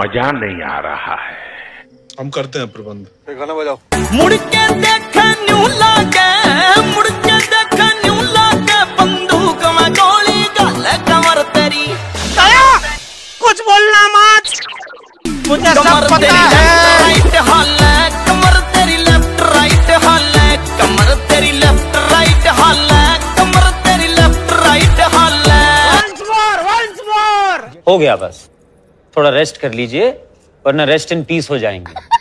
मजा नहीं आ रहा है। हम करते हैं प्रबंध। गाना बजाओ। मुड़ के देख न्यू लागे, मुड़ के देख न्यू लागे, बंदूक में गोली गाले कमर तेरी। कुछ बोलना मत, मुझे सब पता है। राइट हाल है कमर तेरी, लेफ्ट राइट हाल है कमर तेरी, लेफ्ट राइट हाल है कमर तेरी, लेफ्ट राइट हाल है। Once more। हो गया बस, थोड़ा रेस्ट कर लीजिए वरना रेस्ट इन पीस हो जाएंगे।